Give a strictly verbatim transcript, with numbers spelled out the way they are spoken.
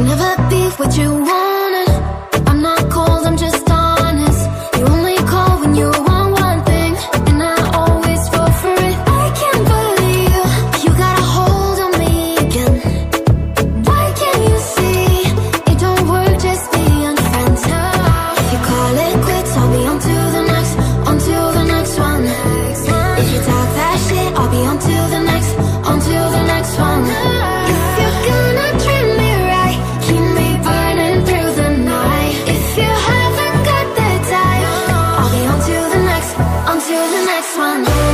never be what you wanted. I'm not cold, I'm just honest. You only call when you want one thing, and I always fall for it. I can't believe you got a hold on me again. Why can't you see it don't work just being friends? If you call it quits, I'll be on to the next, on to the next one. If you talk that shit, I'll be on to the next, on to the next one. If you're gonna treat me right, keep me burning through the night. If you haven't got the time, I'll be on to the next, on to the next one.